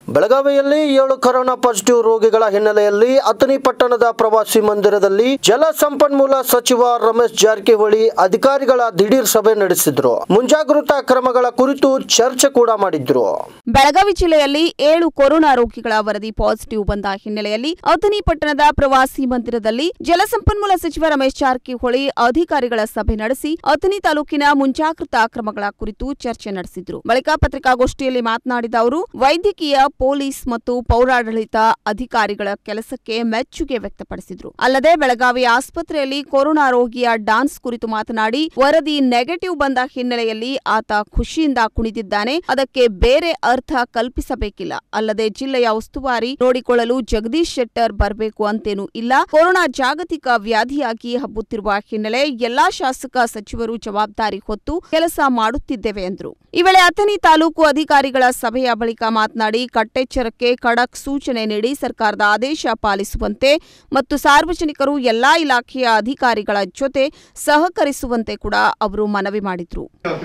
ಬೆಳಗಾವಿಯಲ್ಲಿ 7 corona positive ರೋಗಿಗಳ ಹಿನ್ನೆಲೆಯಲ್ಲಿ ಅಥಣಿ ಪಟ್ಟಣದ ಪ್ರವಾಸಿ ಮಂದಿರದಲ್ಲಿ ಜಲಸಂಪನ್ಮೂಲ ಸಚಿವ ರಮೇಶ್ ಜಾರಕಿಹೊಳಿ ಅಧಿಕಾರಿಗಳ ದಿಢೀರ್ ಸಭೆ ನಡೆಸಿದ್ರು. ಮುಂಜಾಗೃತಾ ಕ್ರಮಗಳ ಕುರಿತು ಚರ್ಚೆ ಕೂಡ ಮಾಡಿದ್ರು. ಬೆಳಗಾವಿ ಜಿಲ್ಲೆಯಲ್ಲಿ 7 ಕೊರೋನಾ ರೋಗಿಗಳ ವರದಿ ಪಾಸಿಟಿವ್ ಬಂದ ಹಿನ್ನೆಲೆಯಲ್ಲಿ ಅಥಣಿ ಪಟ್ಟಣದ ಪ್ರವಾಸಿ ಮಂದಿರದಲ್ಲಿ ಜಲಸಂಪನ್ಮೂಲ ಸಚಿವ ರಮೇಶ್ ಜಾರಕಿಹೊಳಿ ಅಧಿಕಾರಿಗಳ ಸಭೆ ನಡೆಸಿ ಅಥಣಿ ತಾಲೂಕಿನ ಮುಂಜಾಗೃತಾ ಕ್ರಮಗಳ ಕುರಿತು ಚರ್ಚೆ ನಡೆಸಿದ್ರು. ಬಳಿಕ ಪತ್ರಿಕಾಗೋಷ್ಠಿಯಲ್ಲಿ ಮಾತನಾಡಿದ ಅವರು ವೈದ್ಯಕೀಯ, ಪೊಲೀಸ್ ಮತ್ತು ಪೌರಾಡಳಿತ ಅಧಿಕಾರಿಗಳ ಕೆಲಸಕ್ಕೆ ಮೆಚ್ಚುಗೆ ವ್ಯಕ್ತಪಡಿಸಿದರು. ಅಲ್ಲದೆ ಬೆಳಗಾವಿ ಆಸ್ಪತ್ರೆಯಲ್ಲಿ ಕೊರೋನಾ ರೋಗಿಯ ಡಾನ್ಸ್ ಕುರಿತು ಮಾತನಾಡಿ ವರದಿ ನೆಗೆಟಿವ್ ಬಂದ ಹಿನ್ನೆಲೆಯಲ್ಲಿ ಆತ ಖುಷಿಯಿಂದ ಕುಣಿದಿದ್ದಾನೆ, ಅದಕ್ಕೆ ಬೇರೆ ಅರ್ಥ ಕಲ್ಪಿಸಬೇಕಿಲ್ಲ. ಅಲ್ಲದೆ ಜಿಲ್ಲೆಯ ಉಸ್ತುವಾರಿ ನೋಡಿಕೊಳ್ಳಲು ಜಗದೀಶ್ ಶೆಟ್ಟರ್ ಬರಬೇಕು ಅಂತೇನೂ ಇಲ್ಲ. ಕೊರೋನಾ ಜಾಗತಿಕ ವ್ಯಾಧಿಯಾಗಿ ಹಬ್ಬುತ್ತಿರುವ ಹಿನ್ನೆಲೆ ಎಲ್ಲಾ ಶಾಸಕ ಸಚಿವರು ಜವಾಬ್ದಾರಿ ಹೊತ್ತು ಕೆಲಸ ಮಾಡುತ್ತಿದ್ದೇವೆ ಎಂದರು. ಈ ವೇಳೆ ಅಥಣಿ ತಾಲೂಕು ಅಧಿಕಾರಿಗಳ ಸಭೆಯ ಬಳಿಕ ಮಾತನಾಡಿ ಕಟ್ಟೆಚ್ಚರಕ್ಕೆ ಖಡಕ್ ಸೂಚನೆ ನೀಡಿ ಸರ್ಕಾರದ ಆದೇಶ ಪಾಲಿಸುವಂತೆ ಮತ್ತು ಸಾರ್ವಜನಿಕರು ಎಲ್ಲಾ ಇಲಾಖೆಯ ಅಧಿಕಾರಿಗಳ ಜೊತೆ ಸಹಕರಿಸುವಂತೆ ಕೂಡ ಅವರು ಮನವಿ ಮಾಡಿದರು.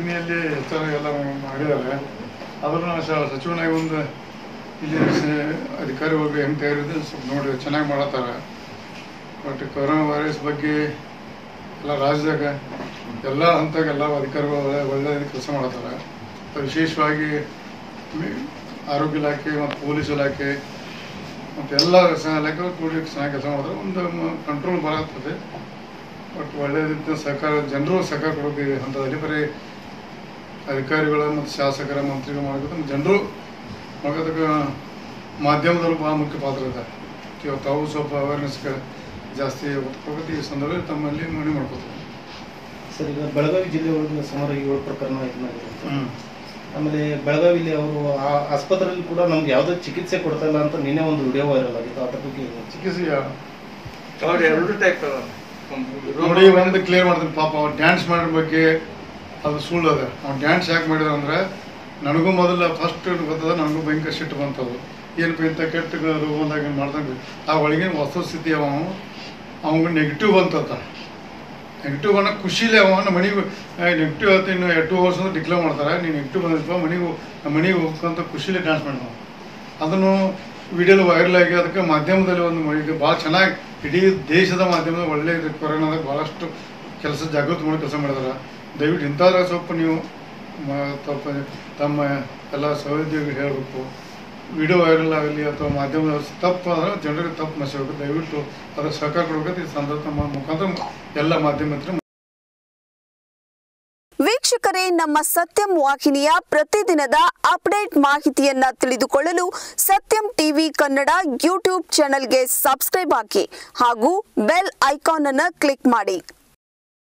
ಅಧಿಕಾರಿಗಳು ಹೆಂಗೆ ತಯಾರಿದೆ ನೋಡಿ ಚೆನ್ನಾಗಿ ಮಾಡತ್ತಾರೆ. ಬಟ್ ಕೊರೋನಾ ವೈರಸ್ ಬಗ್ಗೆ ಎಲ್ಲ ರಾಜ್ಯದಾಗ ಎಲ್ಲ ಹಂತಾಗ ಎಲ್ಲ ಅಧಿಕಾರಿಗಳು ಒಳ್ಳೆ ಕೆಲಸ ಮಾಡತ್ತಾರೆ. ವಿಶೇಷವಾಗಿ ಆರೋಗ್ಯ ಇಲಾಖೆ ಮತ್ತು ಪೊಲೀಸ್ ಇಲಾಖೆ ಮತ್ತು ಎಲ್ಲ ಇಲಾಖೆ ಕೂಡಿ ಚೆನ್ನಾಗಿ ಕೆಲಸ ಮಾಡಿದ್ರೆ ಒಂದು ಕಂಟ್ರೋಲ್ ಬರತ್ತದೆ. ಬಟ್ ಒಳ್ಳೆಯ ರೀತಿಯ ಸಹಕಾರ, ಜನರು ಸಹಕಾರ ಕೊಡೋಕೆ ಹಂತದಲ್ಲಿ ಬರೀ ಅಧಿಕಾರಿಗಳು ಮತ್ತು ಶಾಸಕರ ಮಂತ್ರಿಗಳು ಮಾಡಬೇಕು, ಜನರು ಮಾಡೋದಕ್ಕೆ ಮಾಧ್ಯಮದವರು ಭಾಳ ಮುಖ್ಯ ಪಾತ್ರ ಇದೆ. ಇವತ್ತು ತಾವು ಸ್ವಲ್ಪ ಅವೇರ್ನೆಸ್ಗೆ ಜಾಸ್ತಿ ಹೋಗುತ್ತೆ. ಈ ಸಂದರ್ಭದಲ್ಲಿ ತಮ್ಮಲ್ಲಿ ಮನವಿ ಮಾಡ್ಕೋತಾರೆ. ಸರ್, ಈಗ ಬೆಳಗಾವಿ ಜಿಲ್ಲೆ ಒಳಗೆ ಸುಮಾರು 7 ಪ್ರಕರಣ ಆಯ್ತು. ಆಮೇಲೆ ಬೆಳಗಾವಿಲಿ ಅವರು ಆಸ್ಪತ್ರೆಯಲ್ಲಿ ಕೂಡ ನಮ್ಗೆ ಯಾವುದೇ ಚಿಕಿತ್ಸೆ ಕೊಡ್ತಾ ಇಲ್ಲ ಅಂತ ನಿನ್ನೆ ಒಂದು ವಿಡಿಯೋ ವೈರಲ್ ಆಗಿತ್ತು. ಅದ್ರ ಬಗ್ಗೆ ಚಿಕಿತ್ಸೆ ನೋಡಿ ಒಂದು ಕ್ಲಿಯರ್ ಮಾಡ್ತೀನಿ. ಪಾಪ ಅವ್ರು ಡ್ಯಾನ್ಸ್ ಮಾಡೋ ಬಗ್ಗೆ ಅದು ಸುಳ್ಳು ಅದ. ಅವ್ನು ಡ್ಯಾನ್ಸ್ ಯಾಕೆ ಮಾಡಿದ ಅಂದ್ರೆ ನನಗೂ ಮೊದಲು ಫಸ್ಟ್ ಗೊತ್ತದ, ನನಗೂ ಭಯಂಕರ ಸಿಟ್ಟು ಬಂತದು. ಏನಪ್ಪ ಇಂಥ ಕೆಟ್ಟ ರೋಗ ಬಂದಾಗ ಮಾಡ್ದಂಗೆ ಆ ಒಳಗಿನ ವಸ್ತುಸ್ಥಿತಿ ಅವಂಗೆ ನೆಗೆಟಿವ್ ಬಂತತ್ತ. ನೆಗೆಟಿವ್ ಬಂದ ಖುಷಿಲೇ ಅವನ ಮನೆಗೆ ನೆಗೆಟಿವ್ ಆಯ್ತು. ಇನ್ನು 2 ವರ್ಷ ಅಂದ್ರೆ ಡಿಕ್ಲೇರ್ ಮಾಡ್ತಾರೆ, ನೀನು ನೆಗೆಟಿವ್ ಬಂದಿದ್ದಪ್ಪ ಮನೆಗೆ ಹೋಗ್ಬೇಕಂತ ಖುಷಿಲೇ ಡ್ಯಾನ್ಸ್ ಮಾಡಿದ. ಅದನ್ನು ವಿಡಿಯೋಲಿ ವೈರಲ್ ಆಗಿ ಅದಕ್ಕೆ ಮಾಧ್ಯಮದಲ್ಲಿ ಒಂದು ಈಗ ಭಾಳ ಚೆನ್ನಾಗಿ ಇಡೀ ದೇಶದ ಮಾಧ್ಯಮದ ಒಳ್ಳೆಯ ಕೊರೋನಾದಾಗ ಭಾಳಷ್ಟು ಕೆಲಸ ಜಾಗೃತಿ ಮಾಡಿ ಕೆಲಸ ಮಾಡಿದಾರೆ. ದಯವಿಟ್ಟು ಇಂಥದ್ರ ಸ್ವಲ್ಪ ನೀವು ತಮ್ಮ ಎಲ್ಲ ಸಹೋದ್ಯೋಗಿಗಳು ಹೇಳಬೇಕು. ವಿಡಿಯೋ ವೈರಲ್ ಆಗಲಿ ಅಥವಾ ಮಾಧ್ಯಮದ ತಪ್ಪು ಆದರೆ ಜನರಿಗೆ ತಪ್ಪು ಮೆಸಬೇಕು. ದಯವಿಟ್ಟು ಅದಕ್ಕೆ ಸಹಕಾರ ಕೊಡಬೇಕು. ಈ ಸಂದರ್ಭ ಮುಖಾಂತರ ಎಲ್ಲ ಮಾಧ್ಯಮ ವೀಕ್ಷಕರೇ, ನಮ್ಮ ಸತ್ಯಂ ವಾಹಿನಿಯ ಪ್ರತಿದಿನದ ಅಪ್ಡೇಟ್ ಮಾಹಿತಿಯನ್ನ ತಿಳಿದುಕೊಳ್ಳಲು ಸತ್ಯಂ ಟಿವಿ ಕನ್ನಡ ಯೂಟ್ಯೂಬ್ ಚಾನೆಲ್ಗೆ ಸಬ್ಸ್ಕ್ರೈಬ್ ಆಗಿ ಹಾಗೂ ಬೆಲ್ ಐಕಾನ್ ಅನ್ನು ಕ್ಲಿಕ್ ಮಾಡಿ.